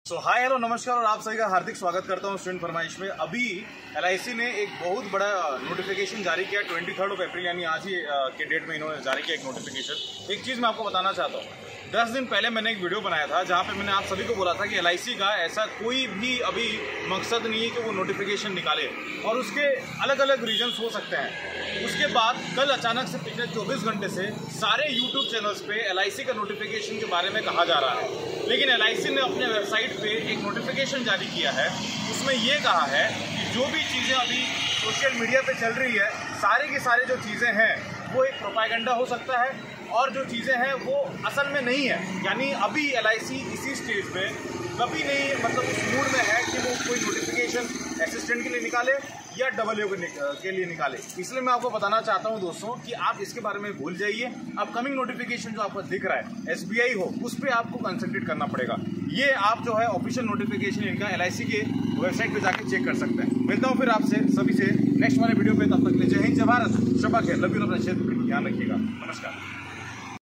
Hi hello नमस्कार और आप सभी का हार्दिक स्वागत करता हूं स्टूडेंट फरमाइश में। अभी LIC ने एक बहुत बड़ा नोटिफिकेशन जारी किया 23 अप्रैल यानी आज ही के डेट में इन्होंने जारी किया एक नोटिफिकेशन। एक चीज़ मैं आपको बताना चाहता हूं, 10 दिन पहले मैंने एक वीडियो बनाया था जहां पे मैंने आप सभी को बोला था कि LIC का ऐसा कोई भी अभी मकसद नहीं है कि वो नोटिफिकेशन निकाले और उसके अलग अलग रीजन्स हो सकते हैं। उसके बाद कल अचानक से पिछले 24 घंटे से सारे YouTube चैनल्स पे LIC का नोटिफिकेशन के बारे में कहा जा रहा है, लेकिन LIC ने अपने वेबसाइट पे एक नोटिफिकेशन जारी किया है। उसमें ये कहा है कि जो भी चीज़ें अभी सोशल मीडिया पे चल रही है सारी की सारी जो चीज़ें हैं वो एक प्रोपेगेंडा हो सकता है और जो चीज़ें हैं वो असल में नहीं है। यानी अभी LIC इसी स्टेज पे कभी नहीं मतलब उस मूड में है कि वो कोई नोटिफिकेशन असिस्टेंट के लिए निकाले या AA के लिए निकाले। इसलिए मैं आपको बताना चाहता हूं दोस्तों कि आप इसके बारे में भूल जाइए। अपकमिंग नोटिफिकेशन जो आपको दिख रहा है SBI हो उस पर आपको कंसंट्रेट करना पड़ेगा। ये आप जो है ऑफिशियल नोटिफिकेशन इनका LIC के वेबसाइट पे जाके चेक कर सकते हैं। मिलता हूँ फिर आपसे सभी से नेक्स्ट वाले वीडियो पे। तब तक के लिए जय हिंद जय भारत, शबा खैर, लव यू, अपना क्षेत्र ध्यान रखिएगा। नमस्कार।